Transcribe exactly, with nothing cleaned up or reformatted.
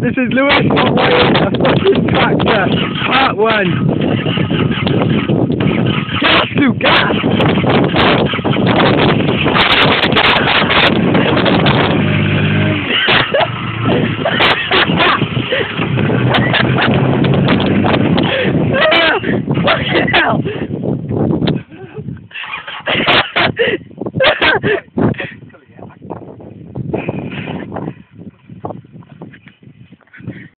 This is Lewis on Wayne, a fucking tractor, part one. Gas to gas! Fucking hell!